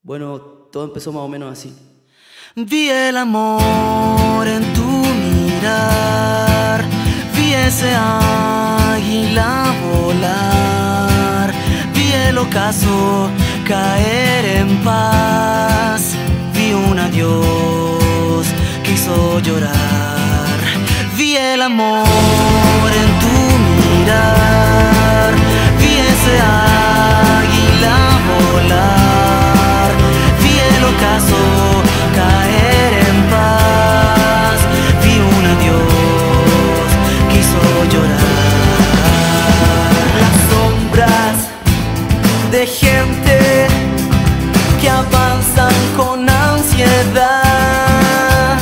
Bueno, todo empezó más o menos así. Vi el amor en tu mirar, vi ese águila volar, vi el ocaso caer en paz, vi un adiós que hizo llorar. Vi el amor en tu mirar, vi ese águila volar, vi el ocaso caer en paz, vi un adiós que hizo llorar. Las sombras de gente que avanzan con ansiedad,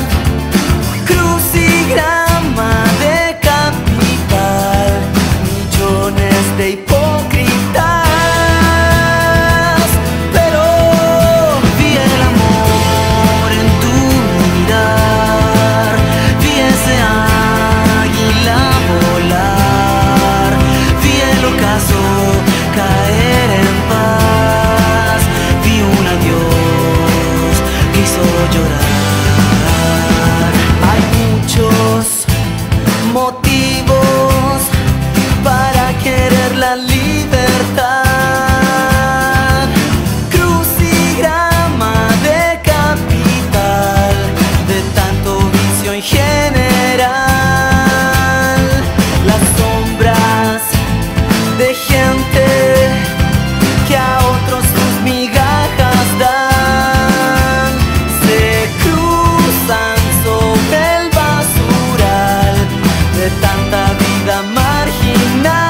crucigrama de capital, millones de hipócritas, pero vi el amor en tu mirar, vi ese águila volar, vi el ocaso caer en paz, vi un adiós que hizo llorar. Hay muchos motivos para querer la libertad, crucigrama de capital, de tanto vicio en general. Las sombras de gente que a otros sus migajas dan, se cruzan sobre el basural de tanta vida marginal.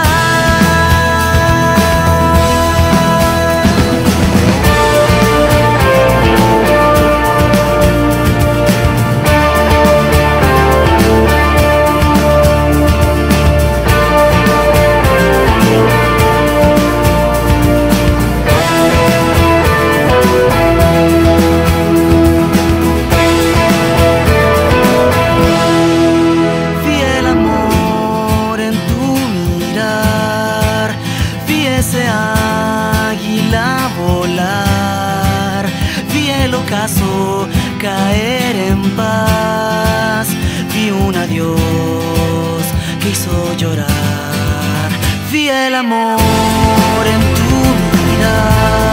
Vi el amor en tu mirar, vi ese águila volar, vi el ocaso caer en paz, vi un adiós que hizo llorar. Vi el amor en tu mirar,